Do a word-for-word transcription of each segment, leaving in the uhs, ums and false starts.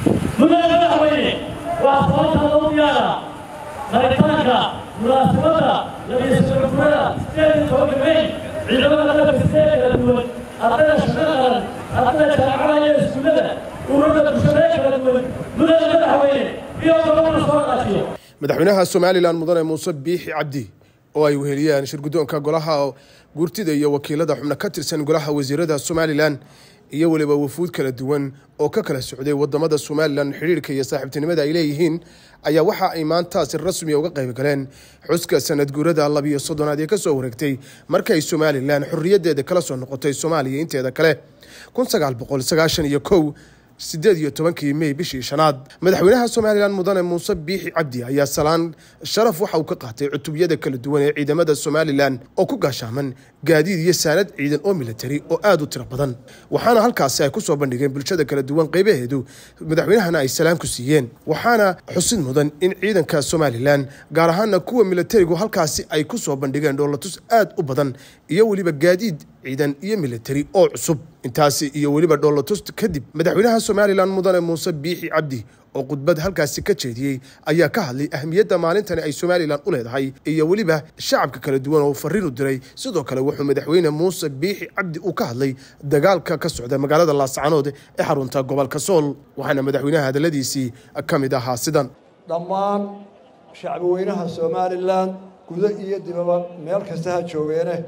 مدن مدحويني وأصوات الأولياء مريتانكا مناسبة الذي يسمى سيد الحكمين عندما نقف السيد الدول أعطينا شغالا أعطينا شعرايا السنة ورد بشريك الدول مدن مدحويني في يوم رمضان صلاة madaxweynaha Soomaaliland mudane Muuse Biixi Cabdi oo ay weheliyaan shir gudoonka golaha guurtida iyo wakiilada xubna ka tirsan golaha wasiirada Soomaaliland iyo waliba wafuud kala duwan oo ka kala socday wadamada Soomaaliland xiriirka iyo saaxiibtinimada ay leeyihiin ayaa waxa ay maanta si rasmi ah uga qayb galeen xuska sanad guurada laba iyo soddon ee ka soo wareegtay markay Soomaaliland xurriyadeeda kala soo noqotay Soomaaliya inteeda kale kun sagaal boqol sagaashan iyo kow sideed iyo tobankii May bishii shanaad madaxweynaha Soomaaliland mudane Muuse Biixi Cabdi ayaa salaan sharaf waxa uu ka qaatay cutubiyada kala duwan ee ciidamada Soomaaliland oo ku gaashaaman gaadiid iyo saanad ciidan oo military oo aad u tiro badan waxaana halkaas ay ku soo bandhigeen bulshada kala duwan qaybaheedu madaxweynahana ay salaan ku siiyeen waxaana xusid mudan in ciidanka Soomaaliland gaar ahaan kuwa militarigu halkaas ay ku soo bandhigeen dowlatus aad u badan iyo waliba gaadiid ciidan iyo military oo cusub intaasi iyo waliba dowlatus kadib madaxweynaha Soomaaliland mudane Muuse Biixi Cabdi oo khudbad halkaas ka jeediyay ayaa ka hadlay ahmiyadda maalintan ay Soomaaliland u leedahay iyo waliba shacabka kala duwan oo fariin u diray sidoo kale wuxuu madaxweyne Muuse Biixi Cabdi uu ka hadlay dagaalka ka socda magaalada Laascaanood ee xarunta gobolka Sool waxaana madaxweynaha hadaladiisii kamid ahaa sidan dhammaan shacabweynaha Soomaaliland guud iyo dibadba meel kasta ha joogeene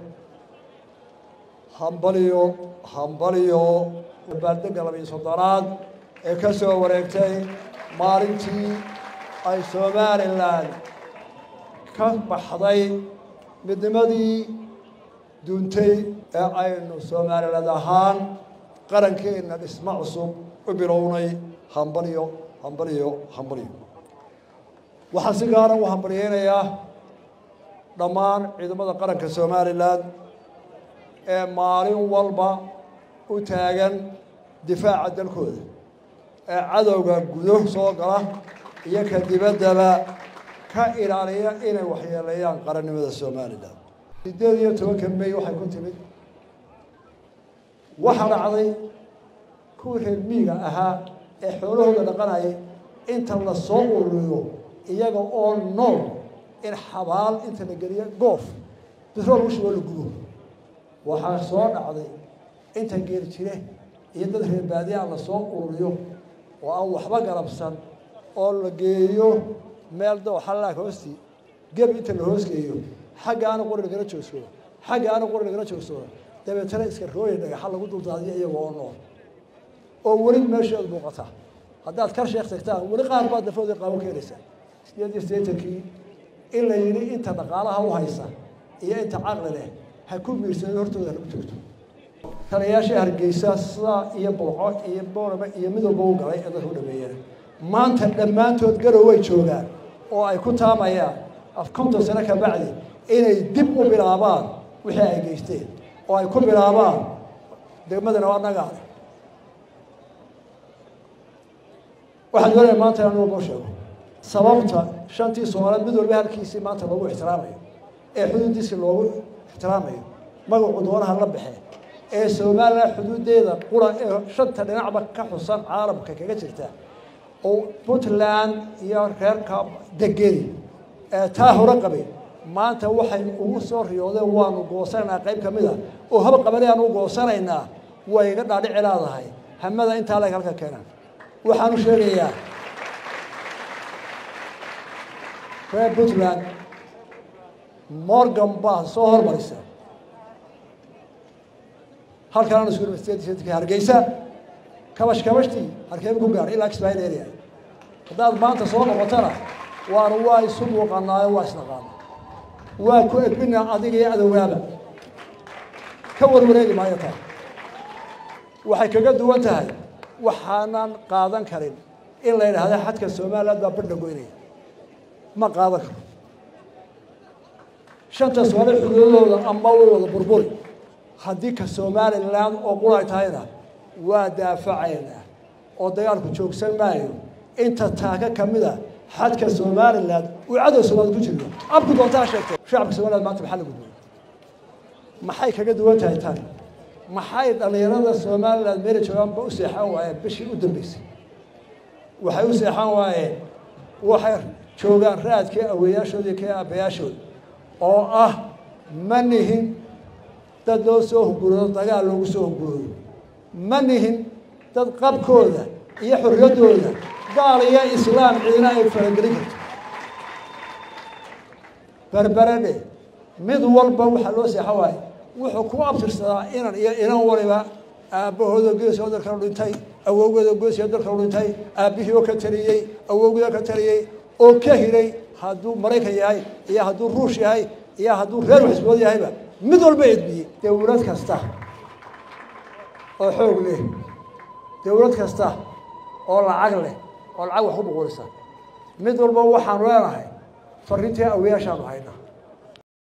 hambaliyo hambaliyo baaldega laba iyo soddonaad ee ka soo wareegtay maalintii ay Soomaaliland ka baxday midnimadii duuntay ee aynu Soomaaliland ahaan qarankeena dhismo cusub u bilownay hambaliyo hambaliyo hambaliyo waxaan si gaar ah u hambaliyeynayaa dhammaan ciidamada qaranka Soomaaliland ee maalin walba u taagan difaaca dalkooda ee cadowga gudo soo gala iyo ka dibaddaba ka ilaaliya inay waxyeeleeyaan qarannimada Soomaaliland sideed iyo tobanka May waxay ku timid waxa dhacday kuwii reer miyiga ahaa ee xoolahooda dhaqanayay inta la soo ururiyo iyaga oo nool in xabaal inta la geliyo goof bitrool u shubo la gubo waxaa soo dhacday inta geer jire iyo dad reer baadiya la soo ururiyo oo aan waxba galabsan oo la geeyo meel doox xalaak hoosti gab inta la hoos geeyo xagga aan qorin kala joogsado xagga aan qorin kala joogsado dabeetana iska rooyay dhagax lagu duldaadiyo iyagoo oo nool oo wali meesha muuqata haddaad ka sheekh tagtaan wali qaar baad dafooda qaabo keenaysa sideed iyo siddeetankii in la yiri inta dhaqaalaha u haysa iyo inta caqli leh ha ku miirsan hortooda lagu joogto taliyaasha Hargeysa sida iyo Burco iyo Boorama iyo midowga u galay ee dadku dhameeyeen maanta dhamaantood garow way joogaan oo ay ku taamayaan af konton sano ka bacdi inay dib u bilaabaan wixii ay geysteen oo ay ku bilaabaan degmadana waa naga waxaan doonaa maanta inaan ugu sheego sababta shantii Soomaaliyeed mid walba halkiisii maanta lagu ixtiraamayo ee xuduudiisa loogu ixtiraamayo magacu doonaha la baxay ee Soomaaliland xuduudeeda qura ee shanta dhinacba ka xusan caalamka kaga jirta oo Puntland iyo reerka degay ee taa hore qabay maanta waxay ugu soo riyoodeen waanu goosanaa qayb kamid ah oo hab qabanayaan u goosanaynaa way iga dhaadhici leedahay hamada inta la halka keenan waxaan u sheegayaa reer Puntland Morgan baa soo hormarisa halkaan aan isku university Hargeysa kabash kabashti halkeen ku gaar ilaa Ismaaciil area hadaad maanta soo noqotana waan waa isu muuqanaayo waa isnaqaan waa ku edbina adiga iyo adawada ka warwareegi maayo taa waxay kaga duwan tahay waxaanan qaadan karin in la yiraahdo xadka Soomaaliland baa badda goynay ma qaadan karo shanta Soomaaliyeed xuduudooda ama wada burburi haddii ka Soomaaliland oo qulay tahayna waa daafacayna oo dagaalku joogsan maayo inta taaga kamida xadka Soomaaliland uu cadow Soomaaliland ku jiro abku doontaa sheegtay shacabka Soomaaliland maanta maxaa lagu duway maxay kaga duwan tahay tan maxay dhalinyarada Soomaaliland meel joogaan ba u seexan waayeen bishii u dambeysay waxay u seexan waayeen waxay joogaan raadkii aweeyaashoodii kii aabbayaashood oo ah ma nihin dad loo soo hunguroodo dagaal loogu soo hunguroodo ma nihin dad qabkooda iyo xorriyaddooda gaal iyo islaam ciidina ay faragelin karto berberadhe mid walba waxaa loo seexan waaye wuxuu ku abtirsadaa inan iyo inan waliba aabbahooda geesoo dalka u dhintay awowgeeda geesoo dalka u dhintay aabbihii oo ka taliyey awowgeeda ka taliyey oo ka hiray hadduu maraykan yahay iyo hadduu ruush yahay iyo hadduu reer xisbood yahayba mid walba edbiyey dawlad kasta oo xoog leh dawlad kasta oo lacag leh oo lacag wax ku boqorisa mid walba waxaanu leenahay farriintii aweeyaashaanu haynaa